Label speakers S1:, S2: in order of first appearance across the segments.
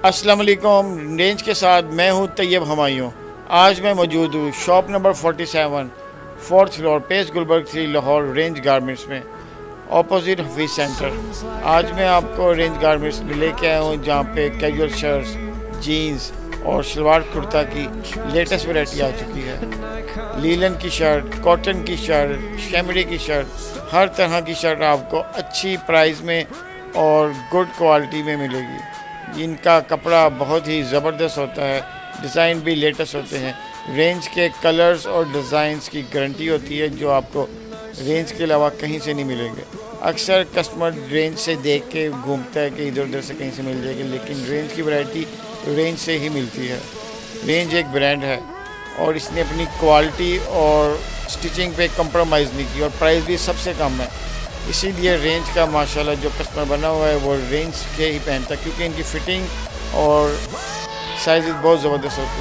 S1: अस्सलाम वालेकुम। रेंज के साथ मैं हूं तैयब हमायूं। आज मैं मौजूद हूं shop number 47 fourth floor Pace Gulberg 3 Lahore Range Garments में, ऑपोजिट हफीज़ सेंटर। आज मैं आपको रेंज गारमेंट्स में लेके आया हूं जहां पे कैजुअल शर्ट्स, जीन्स और शलवार कुर्ता की लेटेस्ट वैरायटी आ चुकी है। लीलन की शर्ट, कॉटन की शर्ट, शैमरी की शर्ट, हर तरह की शर्ट आपको अच्छी प्राइस में और गुड क्वालिटी में मिलेगी। इनका कपड़ा बहुत ही ज़बरदस्त होता है, डिज़ाइन भी लेटेस्ट होते हैं। रेंज के कलर्स और डिज़ाइंस की गारंटी होती है जो आपको रेंज के अलावा कहीं से नहीं मिलेंगे। अक्सर कस्टमर रेंज से देख के घूमता है कि इधर उधर से कहीं से मिल जाएगी, लेकिन रेंज की वैरायटी रेंज से ही मिलती है। रेंज एक ब्रांड है और इसने अपनी क्वालिटी और स्टिचिंग पे कंप्रोमाइज़ नहीं की और प्राइस भी सबसे कम है। इसीलिए रेंज का माशाल्लाह जो कस्टमर बना हुआ है वो रेंज के ही पहनता है, क्योंकि इनकी फ़िटिंग और साइज़ बहुत ज़बरदस्त होते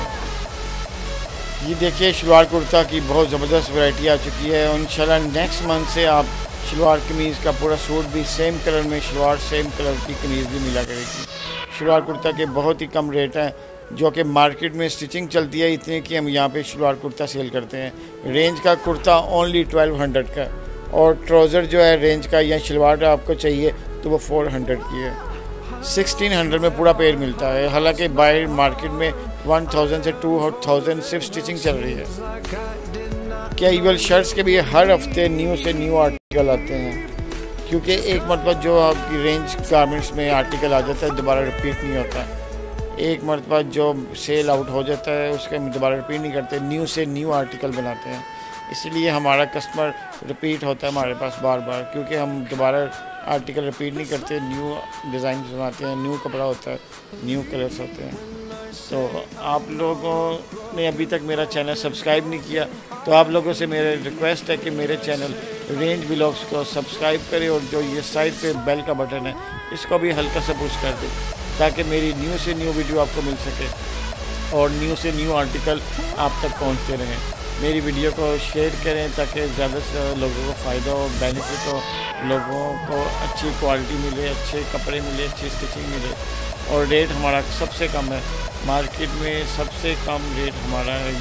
S1: हैं। ये देखिए शलवार कुर्ता की बहुत ज़बरदस्त वैरायटी आ चुकी है और इंशाल्लाह नेक्स्ट मंथ से आप शलवार कमीज़ का पूरा सूट भी सेम कलर में, शलवार सेम कलर की कमीज़ भी मिला करेगी। शलवार कुर्ता के बहुत ही कम रेट हैं, जो कि मार्केट में स्टिचिंग चलती है इतने कि हम यहाँ पे शलवार कुर्ता सेल करते हैं। रेंज का कुर्ता ओनली 1200 का और ट्राउज़र जो है रेंज का या शलवार आपको चाहिए तो वो 400 की है। 1600 में पूरा पेयर मिलता है, हालांकि बाहर मार्केट में 1000 से 2000 सिर्फ स्टिचिंग चल रही है। कैजुअल शर्ट्स के भी हर हफ्ते न्यू से न्यू आर्टिकल आते हैं, क्योंकि एक मरतबा जो आपकी रेंज गारमेंट्स में आर्टिकल आ जाता है दोबारा रिपीट नहीं होता। एक मरतबा जो सेल आउट हो जाता है उसके हम दोबारा रिपीट नहीं करते, न्यू से न्यू आर्टिकल बनाते हैं। इसलिए हमारा कस्टमर रिपीट होता है हमारे पास बार बार, क्योंकि हम दोबारा आर्टिकल रिपीट नहीं करते, न्यू डिज़ाइन बनाते हैं, न्यू कपड़ा होता है, न्यू कलर्स होते हैं। तो आप लोगों ने अभी तक मेरा चैनल सब्सक्राइब नहीं किया तो आप लोगों से मेरा रिक्वेस्ट है कि मेरे चैनल रेंज व्लॉग्स को सब्सक्राइब करें और जो ये साइड पे बेल का बटन है इसको भी हल्का सा पुश कर दें, ताकि मेरी न्यू से न्यू वीडियो आपको मिल सके और न्यू से न्यू आर्टिकल आप तक पहुंचते रहें। मेरी वीडियो को शेयर करें ताकि ज़्यादा से ज़्यादा लोगों को फ़ायदा हो, बेनिफिट हो, लोगों को अच्छी क्वालिटी मिले, अच्छे कपड़े मिले, अच्छी स्टिचिंग मिले। और रेट हमारा सबसे कम है, मार्केट में सबसे कम रेट हमारा है।